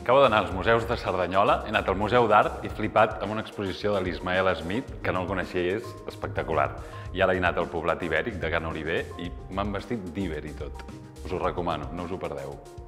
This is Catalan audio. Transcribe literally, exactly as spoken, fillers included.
Acabo d'anar als museus de Cerdanyola, he anat al Museu d'Art i flipat amb una exposició de l'Ismael Smith, que no el coneixia i és espectacular. I ara he anat al Poblat Ibèric de Can Oliver i m'han vestit d'Iber i tot. Us ho recomano, no us ho perdeu.